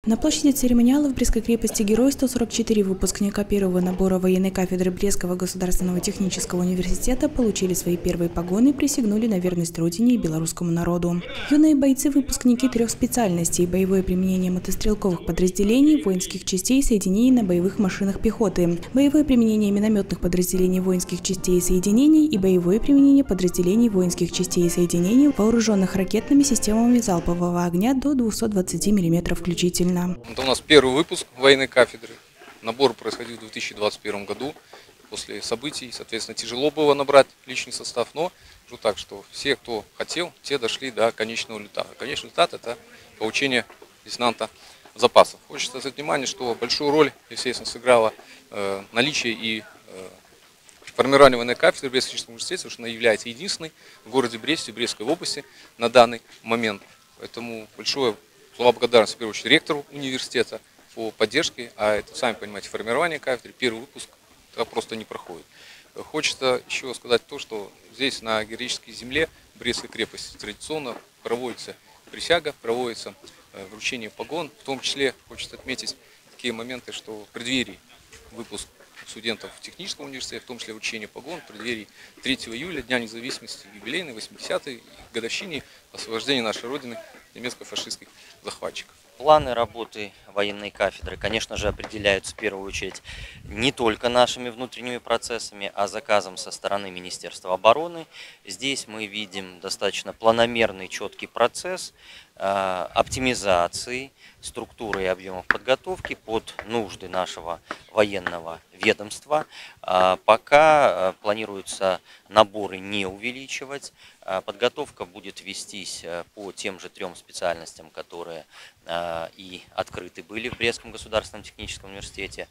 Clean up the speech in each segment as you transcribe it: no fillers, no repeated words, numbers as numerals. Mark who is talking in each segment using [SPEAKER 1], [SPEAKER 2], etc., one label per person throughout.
[SPEAKER 1] На площади церемониала в Брестской крепости Герой 144 выпускника первого набора военной кафедры Брестского государственного технического университета получили свои первые погоны и присягнули на верность Родине и белорусскому народу. Юные бойцы – выпускники 3 специальностей – боевое применение мотострелковых подразделений, воинских частей и соединений на боевых машинах пехоты, боевое применение минометных подразделений воинских частей и соединений и боевое применение подразделений воинских частей и соединений, вооруженных ракетными системами залпового огня до 220 мм включительно.
[SPEAKER 2] Это у нас первый выпуск военной кафедры. Набор происходил в 2021 году. После событий, соответственно, тяжело было набрать личный состав, но скажу так, что все, кто хотел, те дошли до конечного результата. Конечный результат – это получение лейтенанта запасов. Хочется обратить внимание, что большую роль, естественно, сыграло наличие и формирование военной кафедры в Брестском техническом университете, потому что она является единственной в городе Бресте, Брестской области на данный момент. Поэтому большое слова благодарности, в первую очередь, ректору университета по поддержке, а это, сами понимаете, формирование кафедры, первый выпуск, это просто не проходит. Хочется еще сказать то, что здесь, на героической земле Брестской крепости, традиционно проводится присяга, проводится вручение погон. В том числе хочется отметить такие моменты, что в преддверии выпуска студентов технического университета, в том числе вручение погон, в преддверии 3 июля, Дня независимости, юбилейной, 80-й годовщине освобождения нашей Родины немецко-фашистских захватчиков.
[SPEAKER 3] Планы работы военной кафедры, конечно же, определяются в первую очередь не только нашими внутренними процессами, а заказом со стороны Министерства обороны. Здесь мы видим достаточно планомерный, четкий процесс оптимизации структуры и объемов подготовки под нужды нашего военного ведомства. Пока планируется наборы не увеличивать. Подготовка будет вестись по тем же 3 специальностям, которые и открыты были в Брестском государственном техническом университете.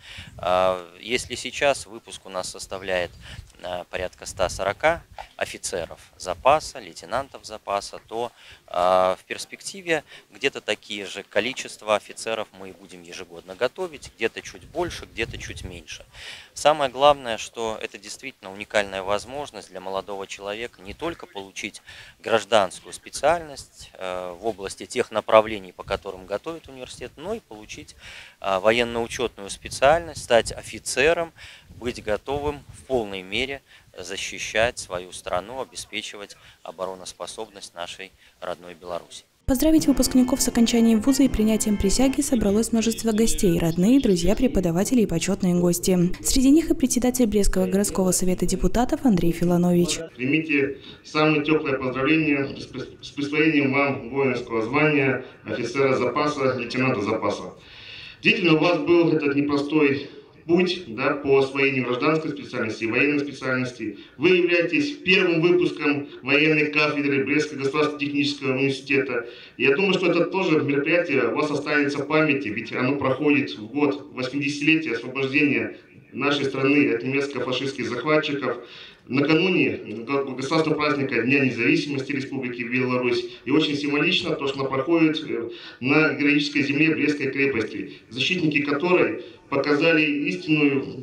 [SPEAKER 3] Если сейчас выпуск у нас составляет порядка 140 офицеров запаса, лейтенантов запаса, то в перспективе где-то такие же количества офицеров мы будем ежегодно готовить, где-то чуть больше, где-то чуть меньше. Самое главное, что это действительно уникальная возможность для молодого человека не только получить гражданскую специальность в области тех направлений, по которым готовит университет, но и получить военно-учетную специальность, стать офицером, быть готовым в полной мере защищать свою страну, обеспечивать обороноспособность нашей родной Беларуси.
[SPEAKER 1] Поздравить выпускников с окончанием вуза и принятием присяги собралось множество гостей, родные, друзья, преподаватели и почетные гости. Среди них и председатель Брестского городского совета депутатов Андрей Филанович.
[SPEAKER 4] Примите самые теплые поздравления с присвоением вам воинского звания офицера запаса, лейтенанта запаса. Действительно, у вас был этот непростой путь, да, по освоению гражданской специальности и военной специальности. Вы являетесь первым выпуском военной кафедры Брестского государственного технического университета. И я думаю, что это тоже мероприятие у вас останется в памяти, ведь оно проходит в год 80-летия освобождения нашей страны от немецко-фашистских захватчиков, накануне государственного праздника Дня независимости Республики Беларусь. И очень символично то, что она проходит на героической земле Брестской крепости, защитники которой показали истинную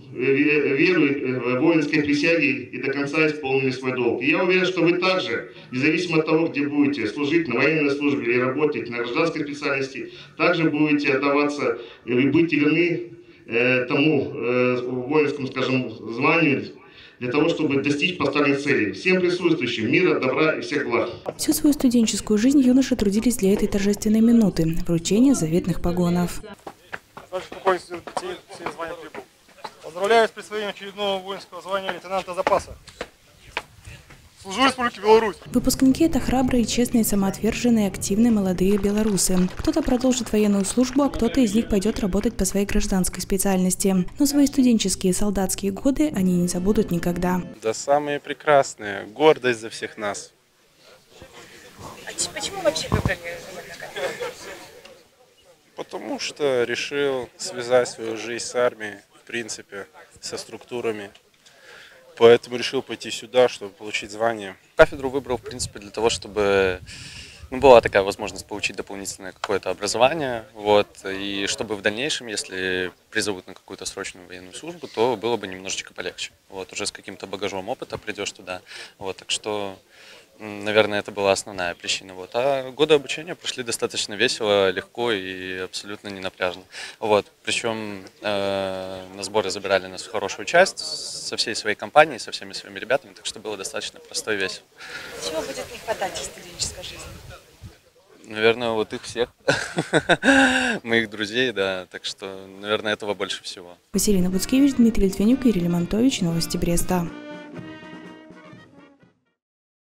[SPEAKER 4] веру воинской присяги и до конца исполнили свой долг. И я уверен, что вы также, независимо от того, где будете служить, на военной службе или работать на гражданской специальности, также будете отдаваться и будете верны тому воинскому, скажем, званию, для того, чтобы достичь поставленных целей. Всем присутствующим мира, добра и всех благ.
[SPEAKER 1] Всю свою студенческую жизнь юноши трудились для этой торжественной минуты – вручения заветных погонов.
[SPEAKER 5] Поздравляю с присвоением очередного воинского звания лейтенанта запаса. Служу Республике Беларусь.
[SPEAKER 1] Выпускники – это храбрые, честные, самоотверженные, активные молодые белорусы. Кто-то продолжит военную службу, а кто-то из них пойдет работать по своей гражданской специальности. Но свои студенческие и солдатские годы они не забудут никогда.
[SPEAKER 6] Да самые прекрасные. Гордость за всех нас.
[SPEAKER 7] А почему вообще выбрали военную кафедру?
[SPEAKER 6] Потому что решил связать свою жизнь с армией, в принципе, со структурами. Поэтому решил пойти сюда, чтобы получить звание.
[SPEAKER 8] Кафедру выбрал, в принципе, для того, чтобы была такая возможность получить дополнительное какое-то образование. И чтобы в дальнейшем, если призовут на какую-то срочную военную службу, то было бы немножечко полегче. Уже с каким-то багажом опыта придешь туда. Так что Наверное, это была основная причина. Вот. А годы обучения прошли достаточно весело, легко и абсолютно не напряжно. Вот. Причем на сборы забирали нас в хорошую часть со всей своей компанией, со всеми своими ребятами, так что было достаточно просто и весело.
[SPEAKER 7] Чего будет не хватать в студенческой жизни?
[SPEAKER 8] Наверное, вот их всех, моих друзей, да, так что, наверное, этого больше всего.
[SPEAKER 1] Василина Буцкевич, Дмитрий Литвинюк, Юрий Лемонтович, Новости Бреста.